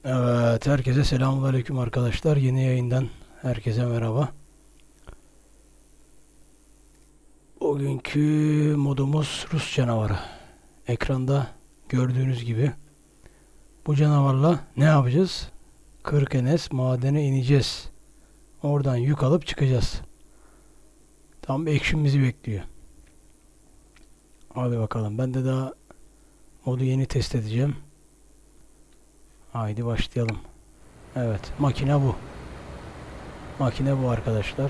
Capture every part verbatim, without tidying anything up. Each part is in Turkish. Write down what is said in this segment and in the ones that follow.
Evet, herkese selamünaleyküm arkadaşlar. Yeni yayından herkese merhaba. Bugünkü modumuz Rus canavarı. Ekranda gördüğünüz gibi bu canavarla ne yapacağız? Kırkenes madene ineceğiz. Oradan yük alıp çıkacağız. Tam bir action bizi bekliyor. Hadi bakalım. Ben de daha modu yeni test edeceğim. Haydi başlayalım. Evet, makine bu. Makine bu arkadaşlar.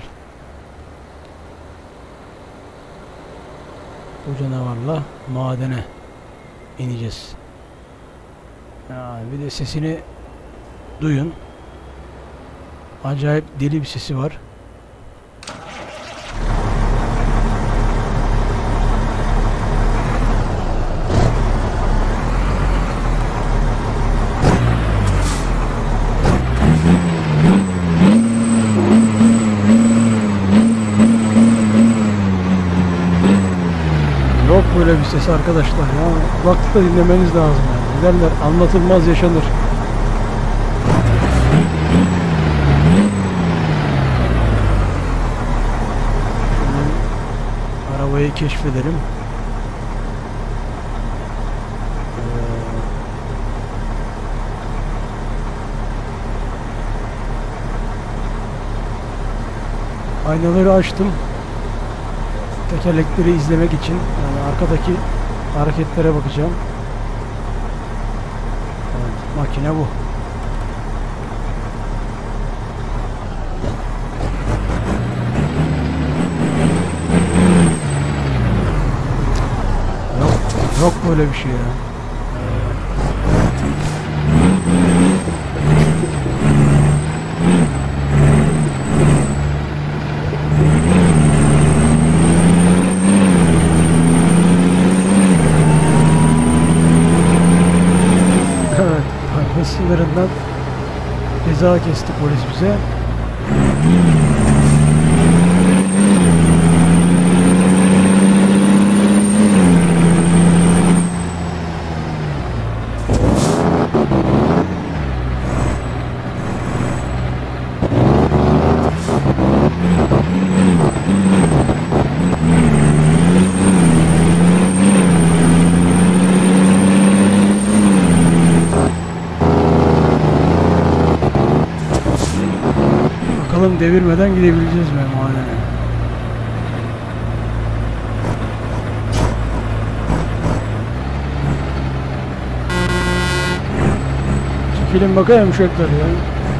Bu canavarla madene ineceğiz. Yani bir de sesini duyun. Acayip deli bir sesi var. Yok böyle bir ses arkadaşlar ya. Kulaklıkla dinlemeniz lazım yani. Ne derler? Anlatılmaz yaşanır. Şimdi arabayı keşfedelim. Ee, aynaları açtım. Tekerlekleri izlemek için, yani arkadaki hareketlere bakacağım. Evet, makine bu. Yok, yok böyle bir şey ya. Sınırından ceza kesti polis bize. Bakalım devirmeden gidebileceğiz mi madene? Çekilin bakayım uşaklar ya.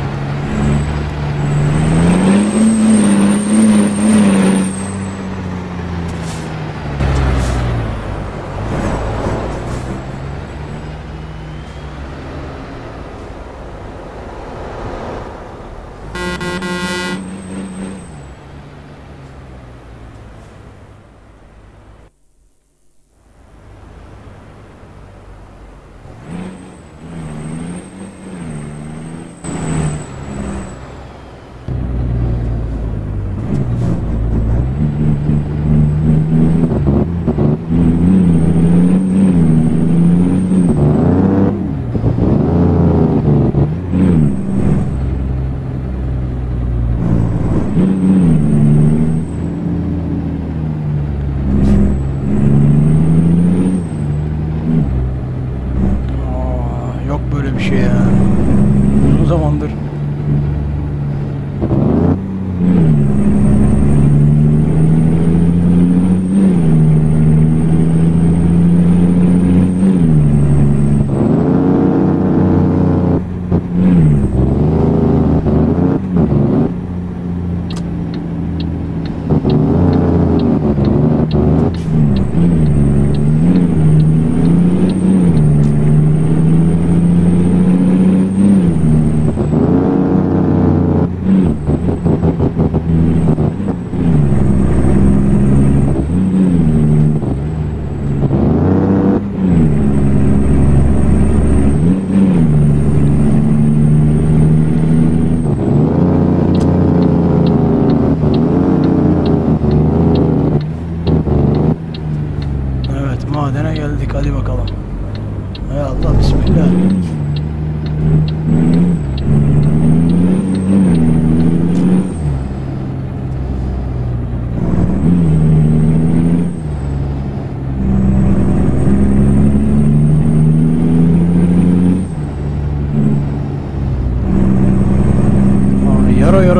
Yok böyle bir şey ya. Uzun zamandır.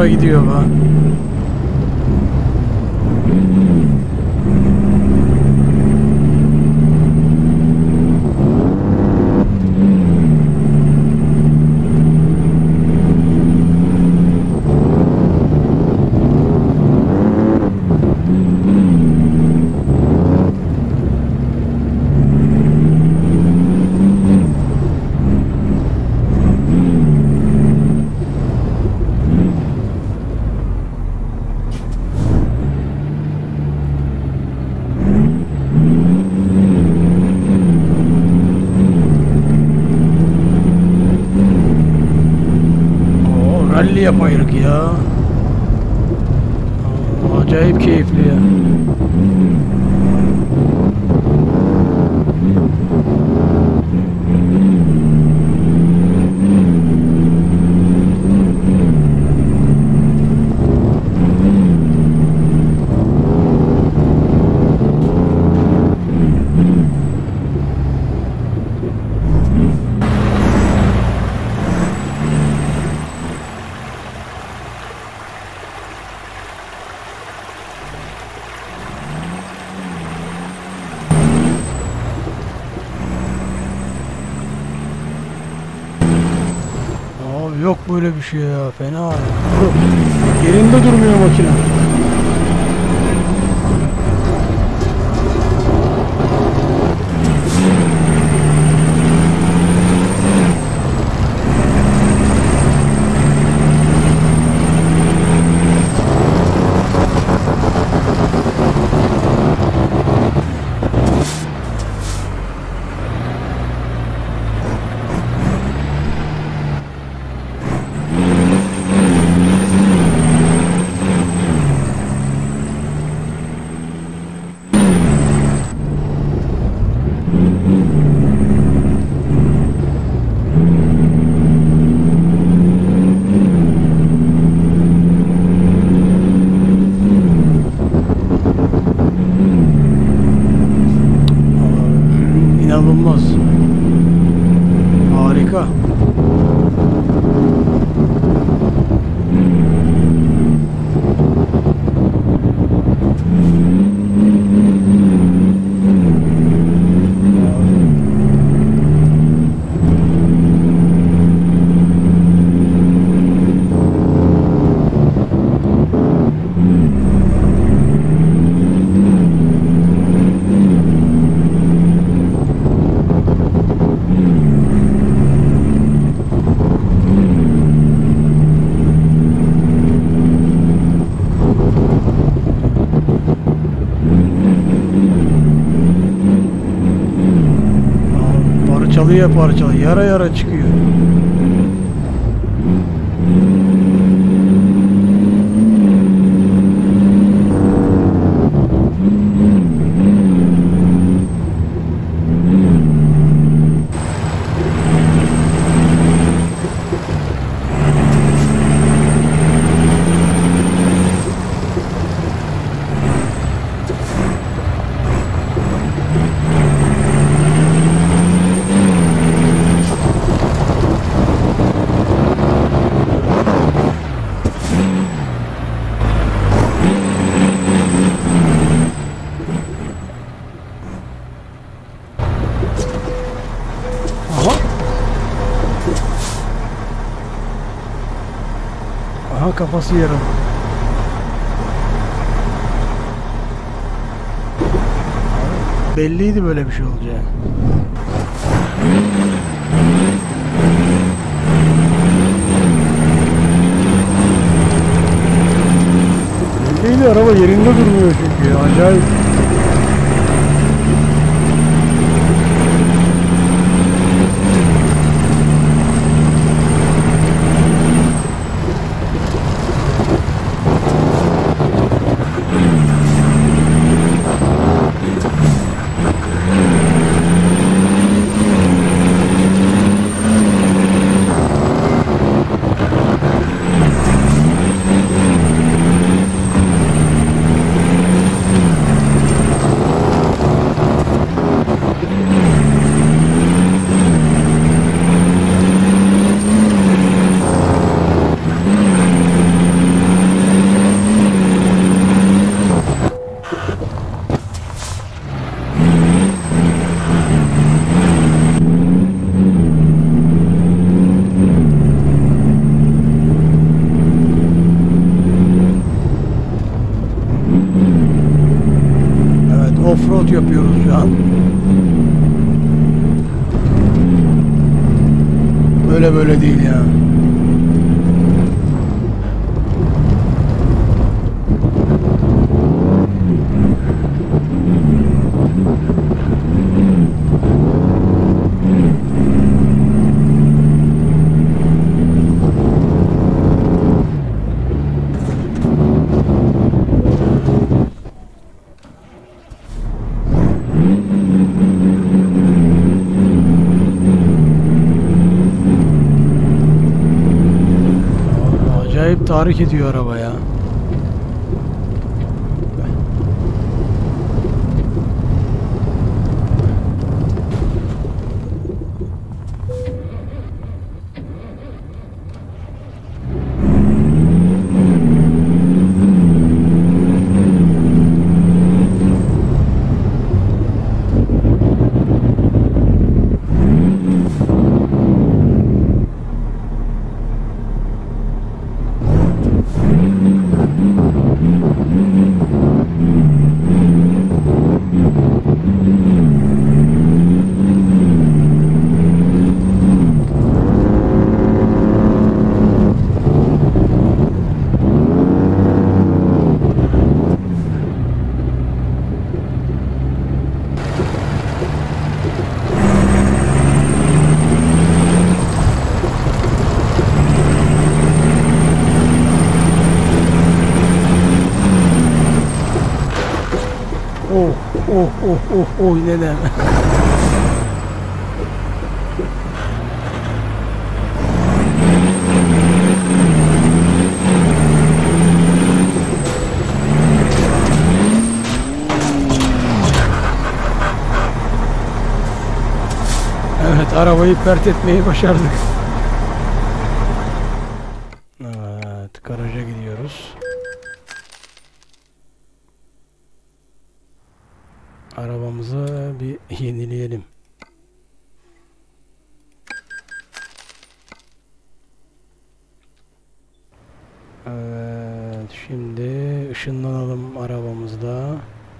da gidiyor be. Rally yapaydık ya. Aa, acayip keyifli ya. Yok böyle bir şey ya, fena. Yerinde durmuyor makine. İnanılmaz. Harika. Parçalıya parçalı, yara yara çıkıyor. Aha, kafası yarım. Belliydi böyle bir şey olacağı. Belliydi, araba yerinde durmuyor çünkü. Acayip. öyle böyle değil ya. Acayip tahrik ediyor araba ya. Oh oh oh oh oh nenem. Evet, arabayı pert etmeyi başardık. Evet, garaja gidiyoruz. Arabamızı bir yenileyelim. Evet, şimdi ışınlanalım arabamızda.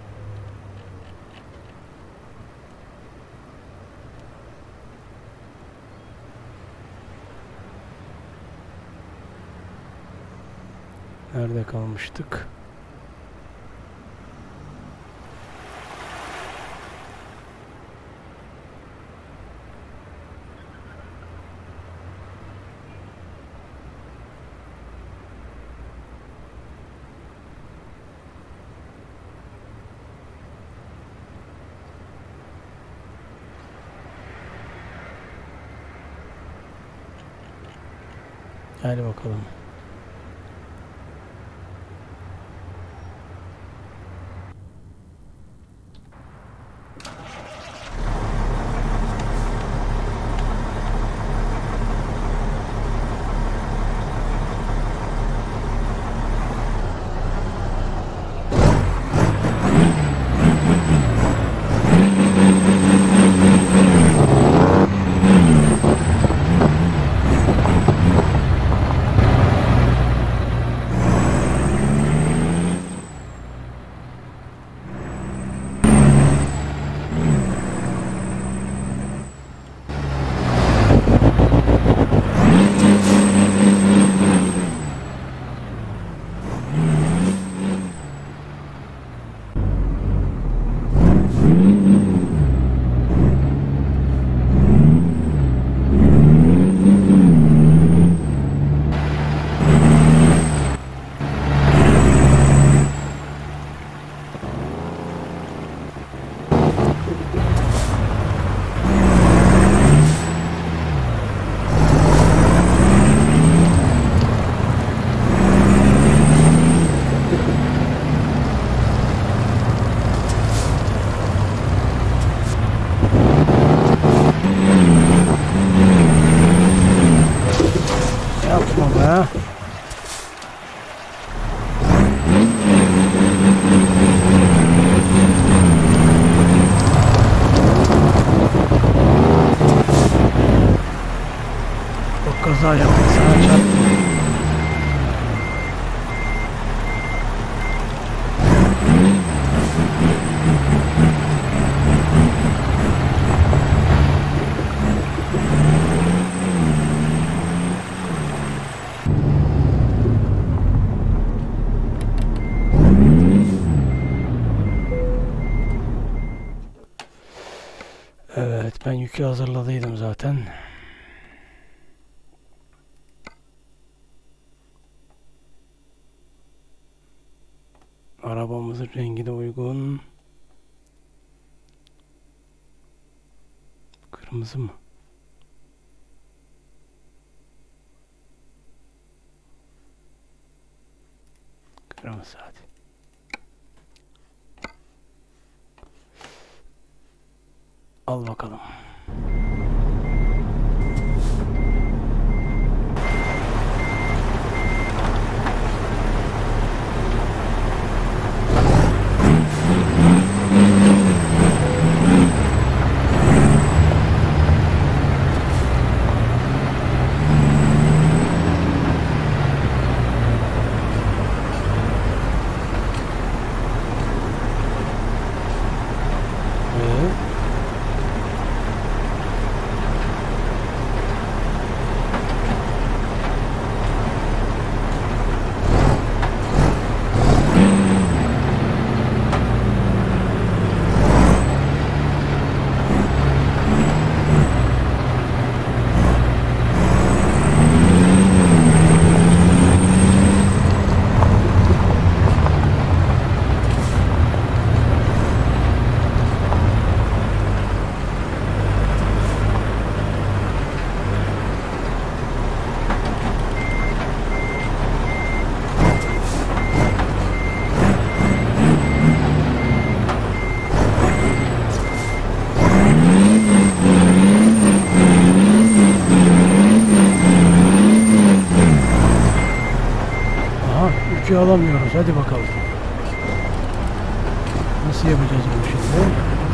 Nerede kalmıştık? Hadi bakalım. Kaza yaptı, sana çarptı. Yükü hazırladıydım zaten. Arabamızın rengi de uygun. Kırmızı mı? Kırmızı hadi. Al bakalım. Yükü alamıyoruz. Hadi bakalım. Nasıl yapacağız bunu şimdi?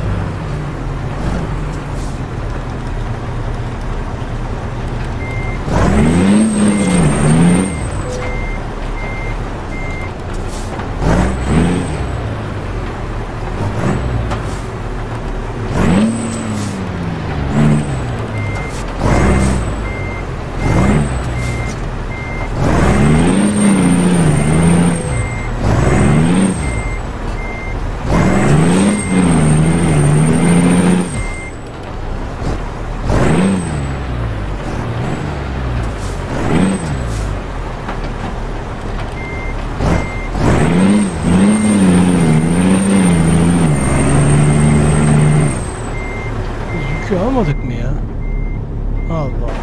Almadık mı ya? Allah.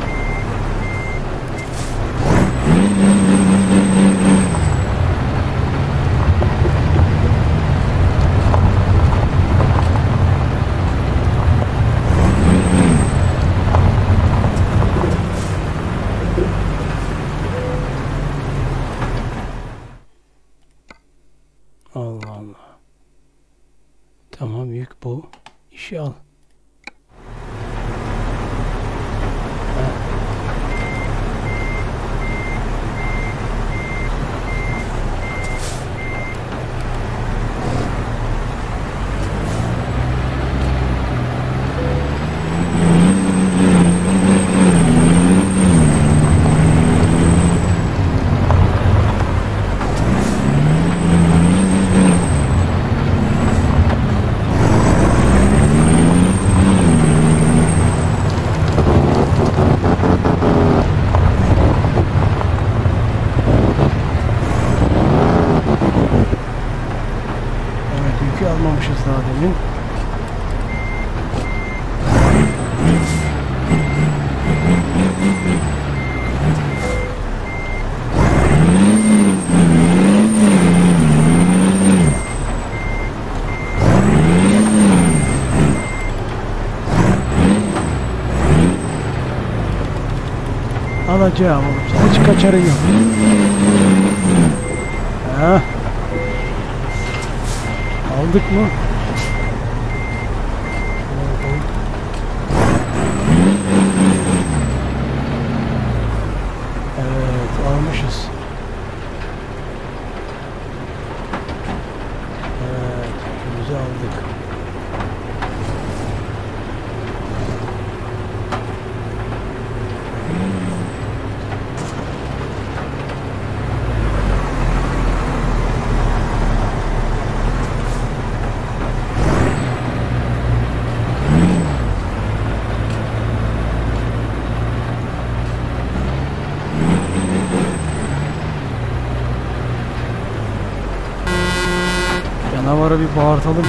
Allah Allah. Tamam, yük bu. İşi al. Almamışız daha demin. Alacağım oğlum. Hiç kaçarın yok. Ha. Aldık mı? Evet, almışız. Evet, yükümüzü aldık. Canavarı bir bağırtalım.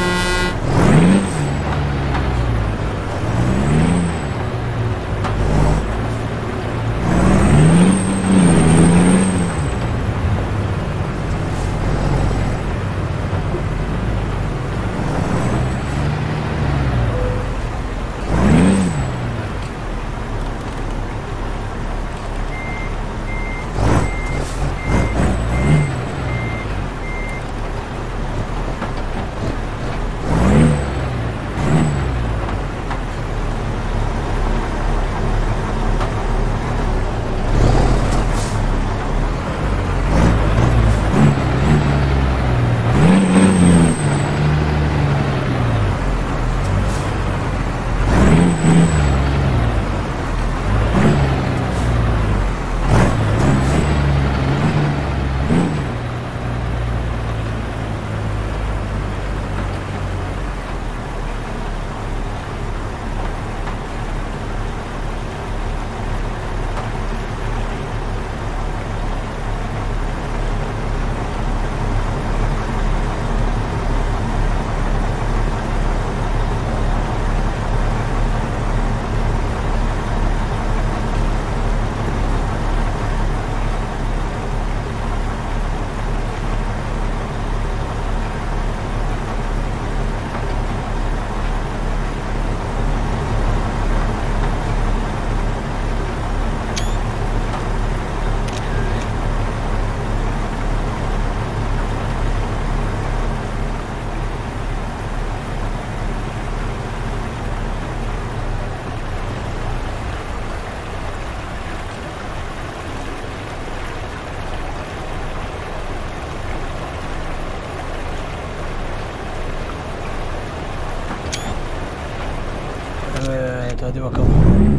Evet, hadi bakalım.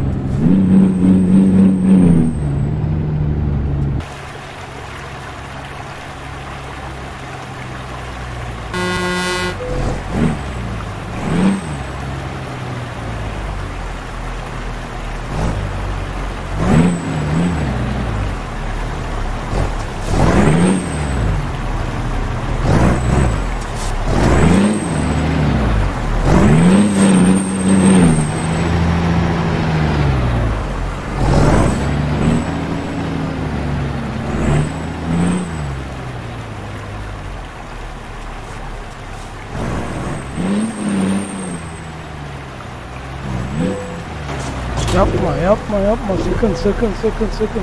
Yapma, yapma, yapma. Sakın, sakın, sakın, sakın.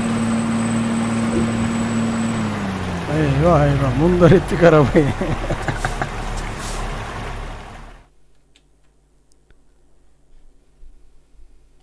Eyvah eyvah. Mundar ettik arabayı.